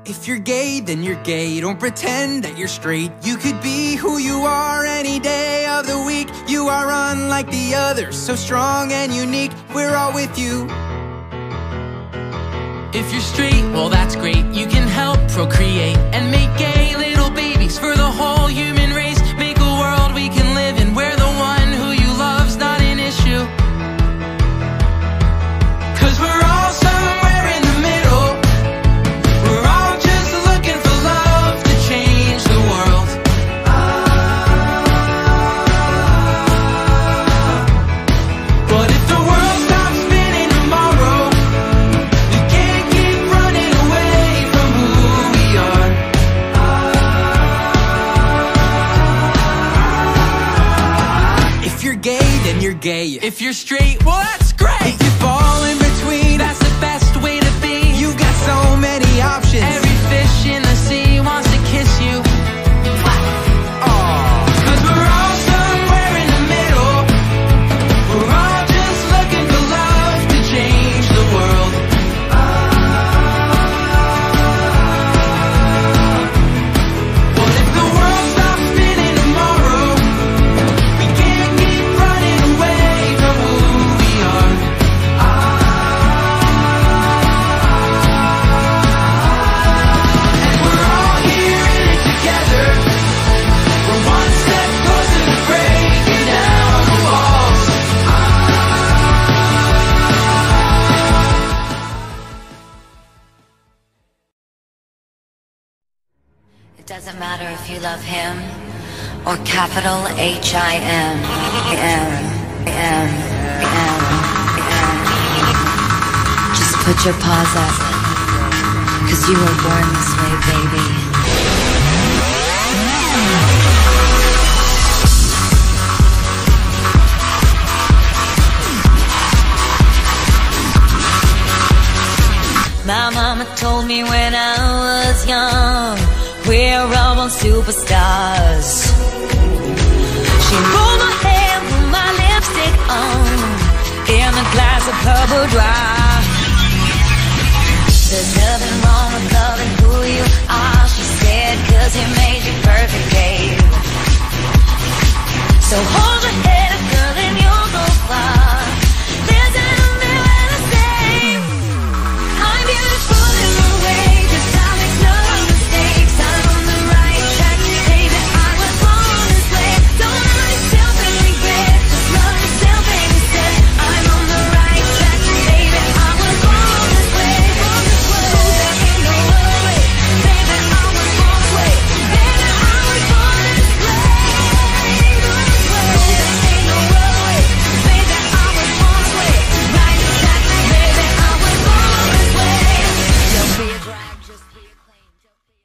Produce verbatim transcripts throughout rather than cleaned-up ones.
If you're gay, then you're gay. Don't pretend that you're straight. You could be who you are any day of the week. You are unlike the others, so strong and unique. We're all with you. If you're straight, well that's great. You can help procreate and make gay little babies for the whole human race. Make a world we can live in where the one who you love's not an issue. Cause we're all somewhere in the middle. We're all just looking for love to change the world. But if the world stops spinning tomorrow, we can't keep running away from who we are. If you're gay, then you're gay. If you're straight, well that's great. If you fall in between, that's the best way to be. You got so many options. Every fish in the sea wants to kiss you. Aww. Cause we're all somewhere in the middle. We're all just looking for love to change the world. But if the world stops spinning tomorrow, we can't keep running away from who we are. And we're all here in it together. We're one step closer to breaking down the walls. It doesn't matter if you love him or capital H I M. M, M, M, M. Just put your paws up, cause you were born this way, baby. My mama told me when I was young, we're all born superstars. She rolled my hair, put my lipstick on, in a glass of purple dry. There's nothing wrong with loving who you are, she said, cause he made you perfect, babe. So hold your head up, girl, and you'll go far. Listen to me when I say I'm beautiful in my way, cause I make no mistakes. I'm on the right track, baby, I was born this way. Don't love yourself and regret, just love yourself and instead. I'm on the right track, baby, I was born this way. There ain't no other way, baby, I was born this way. Baby, I was born this way. There ain't no other way, baby, I was born this way. Right track, baby, I was born this way. Don't be a drag, just be a claim. Don't be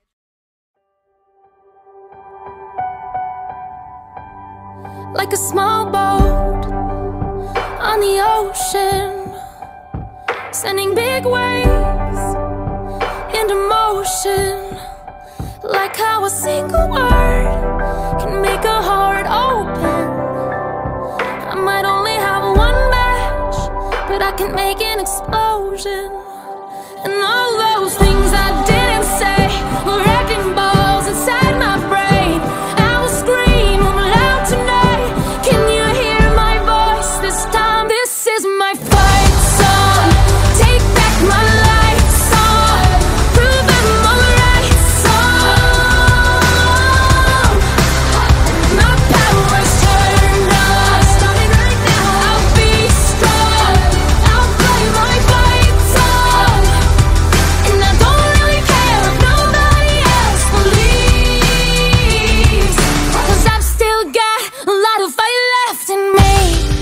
a Like a small boat on the ocean, sending big waves into motion. Like how a single word can make a heart open. I might only have one match, but I can make an explosion. And all those things I didn't say were wrecking balls inside my brain. I will scream loud tonight. Can you hear my voice this time? This is my fight song. Take back my life song. Prove I'm on the right song. My power's turned on. Starting right now. I'll be strong. I'll play my fight song. And I don't really care if nobody else believes, cause I've still got a lot of fight left in me.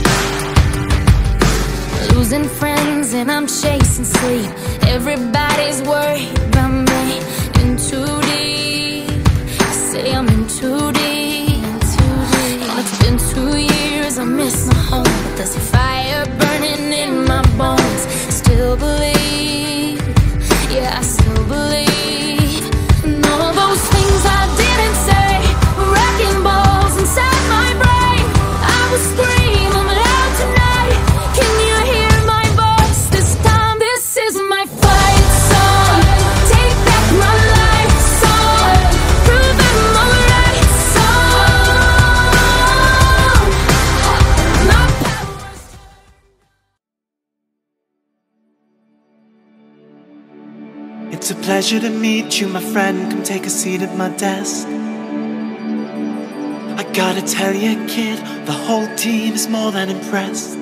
Losing friends and I'm chasing sleep. Everybody's worried about me. In too deep, I say I'm in too deep. And it's been two years, I miss my home, but there's a fire burning in my bones. Still believe, yeah, I still believe. And all those things I didn't say were wrecking balls inside my brain. I will scream loud tonight. Can you hear my voice this time? This is my fight song. Take back my life. It's a pleasure to meet you, my friend. Come take a seat at my desk. I gotta tell you, kid, the whole team is more than impressed.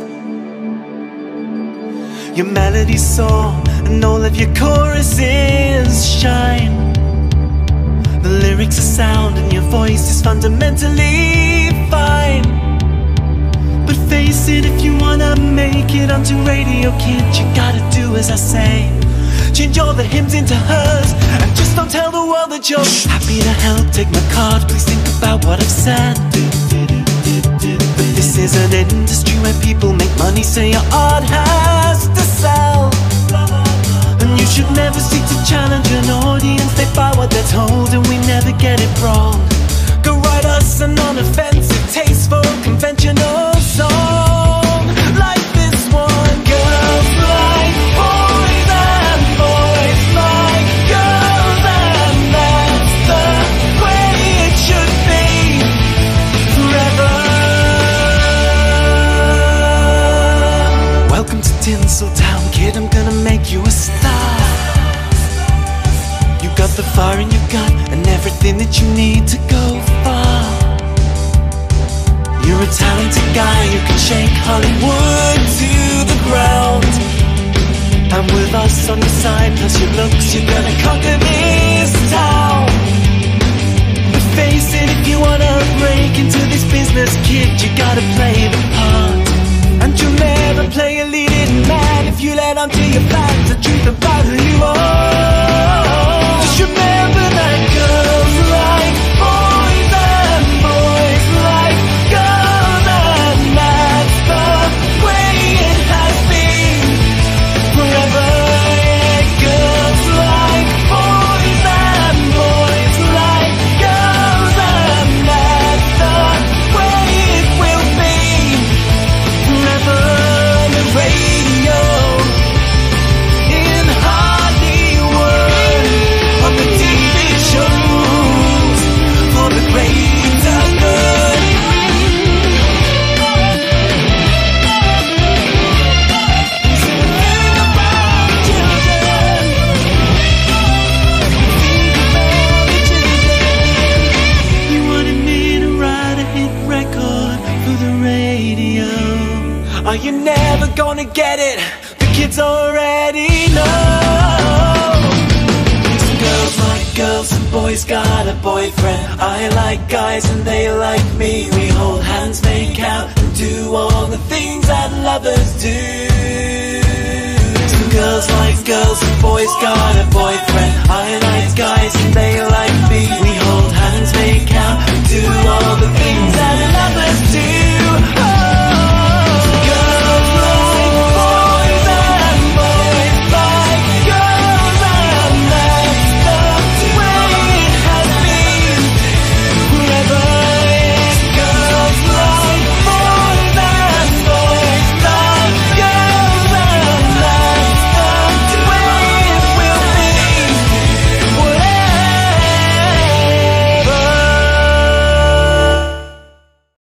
Your melody's soar, and all of your choruses shine. The lyrics are sound, and your voice is fundamentally fine. But face it, if you wanna make it onto radio, kid, you gotta do as I say. Change all the hymns into hers, and just don't tell the world that you're happy to help. Take my card, please think about what I've said. But this is an industry where people make money, so your art has to sell. And you should never seek to challenge an audience. They buy what they're told, and we never get it wrong. Go write us a non-offensive, tasteful, conventional song like this one. Girls like boys and boys like girls, and that's the way it should be forever. Welcome to Tinseltown, kid, I'm gonna make you a star. You got the fire in your gut and everything that you need to go far. You're a talented guy who can shake Hollywood to the ground. And with us on your side, plus your looks, you're gonna conquer this town. But face it, if you wanna break into this business, kid, you gotta play the part. And you'll never play a leading man if you let on to your fans the truth about who you are. Just remember that girls like boys and boys like girls, and that's the way it has been forever. Yeah, girls like boys and boys like girls, and that's the way it will be forever. On the radio, in Hollywood, on the T V shows, for the greater good. Think about the children. Think about the children. You wanted me to write a hit record for the radio. Are you never gonna get it? The kids already know. Some girls like girls, some boys got a boyfriend. I like guys and they like me. We hold hands, make out, and do all the things that lovers do. Some girls like girls, some boys got a boyfriend. I like guys and they like me. We hold hands, make out, and do all the things that lovers do.